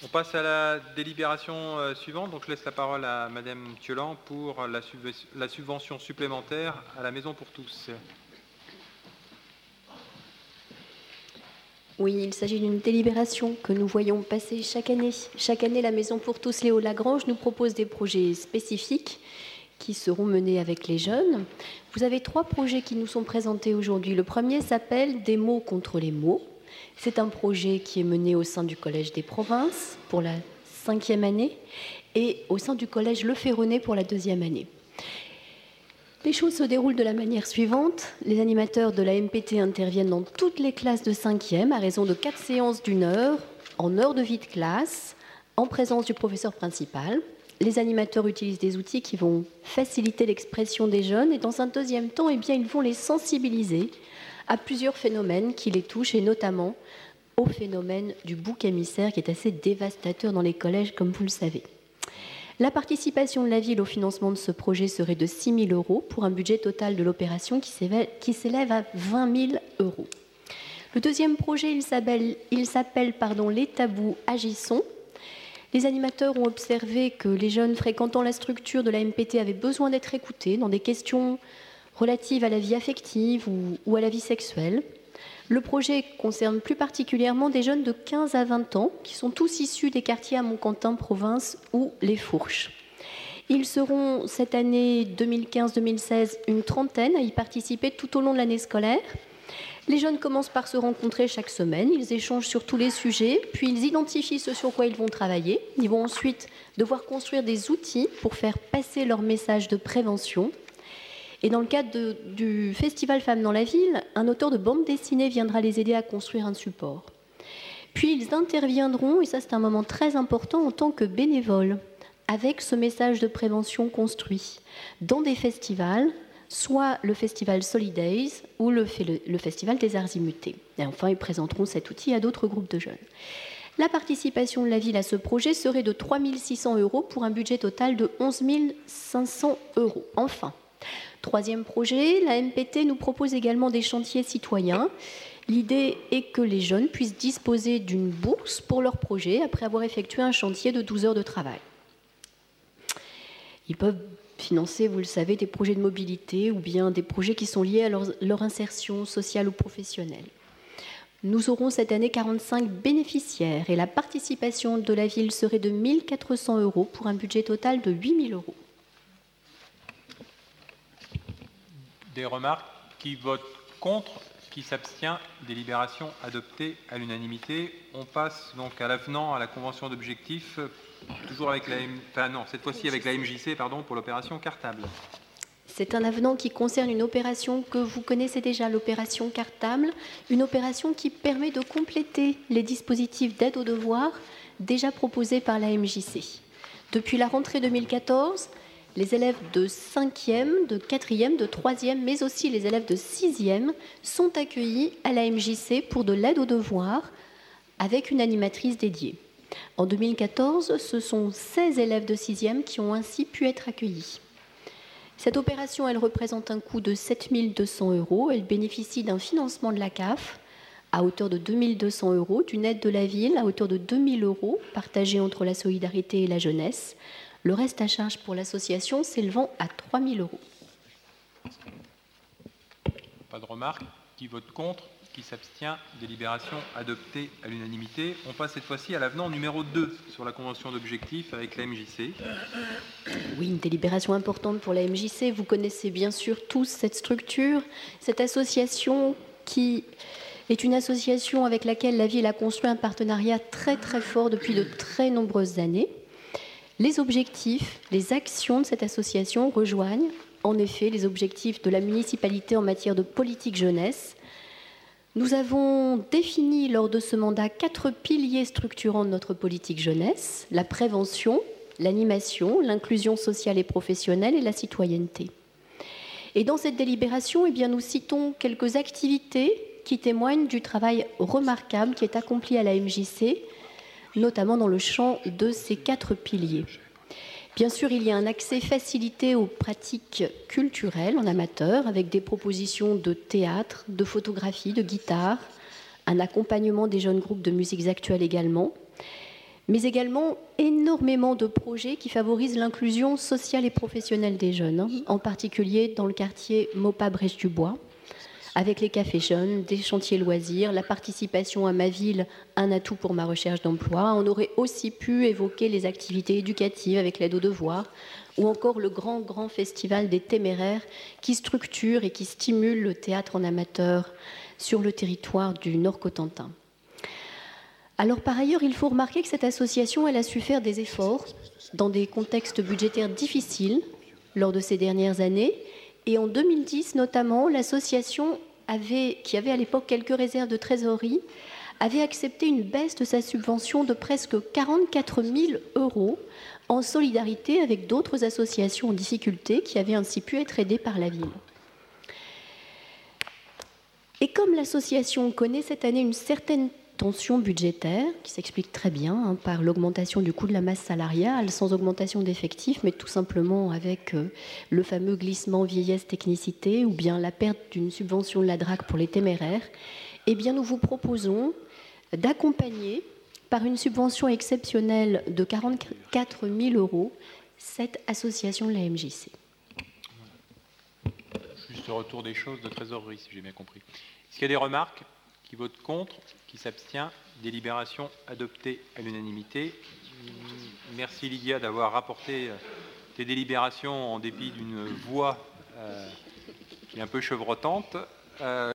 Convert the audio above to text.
On passe à la délibération suivante. Donc je laisse la parole à Madame Thiolan pour la subvention supplémentaire à la Maison pour tous. Oui, il s'agit d'une délibération que nous voyons passer chaque année. Chaque année, la Maison pour tous Léo Lagrange nous propose des projets spécifiques qui seront menés avec les jeunes. Vous avez 3 projets qui nous sont présentés aujourd'hui. Le premier s'appelle « Des mots contre les mots ». C'est un projet qui est mené au sein du Collège des Provinces pour la 5e année et au sein du Collège Le Ferronnet pour la 2e année. Les choses se déroulent de la manière suivante. Les animateurs de la MPT interviennent dans toutes les classes de 5e à raison de 4 séances d'1 heure, en heure de vie de classe, en présence du professeur principal. Les animateurs utilisent des outils qui vont faciliter l'expression des jeunes et dans un deuxième temps, ils vont les sensibiliser à plusieurs phénomènes qui les touchent et notamment au phénomène du bouc émissaire qui est assez dévastateur dans les collèges, comme vous le savez. La participation de la ville au financement de ce projet serait de 6 000 € pour un budget total de l'opération qui s'élève à 20 000 €. Le deuxième projet, il s'appelle Les tabous agissons. Les animateurs ont observé que les jeunes fréquentant la structure de la MPT avaient besoin d'être écoutés dans des questions relatives à la vie affective ou à la vie sexuelle. Le projet concerne plus particulièrement des jeunes de 15 à 20 ans qui sont tous issus des quartiers à Montquentin, province ou les Fourches. Ils seront cette année 2015-2016 une trentaine à y participer tout au long de l'année scolaire. Les jeunes commencent par se rencontrer chaque semaine, ils échangent sur tous les sujets, puis ils identifient ce sur quoi ils vont travailler. Ils vont ensuite devoir construire des outils pour faire passer leur message de prévention. Et dans le cadre du Festival Femmes dans la Ville, un auteur de bande dessinée viendra les aider à construire un support. Puis ils interviendront, et ça c'est un moment très important, en tant que bénévoles, avec ce message de prévention construit, dans des festivals, soit le festival Solidays ou le festival des Arts Immutés. Et enfin, ils présenteront cet outil à d'autres groupes de jeunes. La participation de la ville à ce projet serait de 3 600 € pour un budget total de 11 500 €. Enfin, troisième projet, la MPT nous propose également des chantiers citoyens. L'idée est que les jeunes puissent disposer d'une bourse pour leur projet après avoir effectué un chantier de 12 heures de travail. Ils peuvent financer, vous le savez, des projets de mobilité ou bien des projets qui sont liés à leur insertion sociale ou professionnelle. Nous aurons cette année 45 bénéficiaires et la participation de la ville serait de 1 400 € pour un budget total de 8 000 €. Des remarques? Qui vote contre? Qui s'abstient? Délibération adoptée à l'unanimité. On passe donc à l'avenant à la convention d'objectifs, toujours avec cette fois-ci avec la MJC, pour l'opération Cartable. C'est un avenant qui concerne une opération que vous connaissez déjà, l'opération Cartable, une opération qui permet de compléter les dispositifs d'aide aux devoirs déjà proposés par la MJC. Depuis la rentrée 2014, les élèves de 5e, de 4e, de 3e, mais aussi les élèves de 6e sont accueillis à la MJC pour de l'aide aux devoirs avec une animatrice dédiée. En 2014, ce sont 16 élèves de 6e qui ont ainsi pu être accueillis. Cette opération, elle représente un coût de 7 200 €. Elle bénéficie d'un financement de la CAF à hauteur de 2 200 €, d'une aide de la ville à hauteur de 2 000 € partagée entre la solidarité et la jeunesse. Le reste à charge pour l'association s'élevant à 3 000 €. Pas de remarques? Qui vote contre? Qui s'abstient? Délibération adoptée à l'unanimité. On passe cette fois-ci à l'avenant numéro 2 sur la convention d'objectifs avec la MJC. Oui, une délibération importante pour la MJC. Vous connaissez bien sûr tous cette structure, cette association qui est une association avec laquelle la ville a construit un partenariat très très fort depuis de très nombreuses années. Les objectifs, les actions de cette association rejoignent en effet les objectifs de la municipalité en matière de politique jeunesse. Nous avons défini lors de ce mandat 4 piliers structurants de notre politique jeunesse: la prévention, l'animation, l'inclusion sociale et professionnelle et la citoyenneté. Et dans cette délibération, nous citons quelques activités qui témoignent du travail remarquable qui est accompli à la MJC, notamment dans le champ de ces 4 piliers. Bien sûr, il y a un accès facilité aux pratiques culturelles en amateur, avec des propositions de théâtre, de photographie, de guitare, un accompagnement des jeunes groupes de musiques actuelles également. mais également énormément de projets qui favorisent l'inclusion sociale et professionnelle des jeunes, en particulier dans le quartier Maupas-Brèche-du-Bois, avec les cafés jeunes, des chantiers loisirs, la participation à ma ville, un atout pour ma recherche d'emploi. On aurait aussi pu évoquer les activités éducatives avec l'aide aux devoirs, ou encore le grand festival des téméraires qui structure et qui stimule le théâtre en amateur sur le territoire du Nord-Cotentin. Alors par ailleurs, il faut remarquer que cette association, elle a su faire des efforts dans des contextes budgétaires difficiles lors de ces dernières années. Et en 2010 notamment, l'association, qui avait à l'époque quelques réserves de trésorerie, avait accepté une baisse de sa subvention de presque 44 000 € en solidarité avec d'autres associations en difficulté qui avaient ainsi pu être aidées par la ville. Et comme l'association connaît cette année une certaine tension budgétaire, qui s'explique très bien par l'augmentation du coût de la masse salariale, sans augmentation d'effectifs, mais tout simplement avec le fameux glissement vieillesse-technicité ou bien la perte d'une subvention de la DRAC pour les téméraires, eh bien nous vous proposons d'accompagner par une subvention exceptionnelle de 44 000 € cette association de la MJC. Juste retour des choses de trésorerie, si j'ai bien compris. Est-ce qu'il y a des remarques? Qui vote contre? Qui s'abstient? Délibération adoptée à l'unanimité. Merci Lydia d'avoir rapporté tes délibérations en dépit d'une voix qui est un peu chevrotante.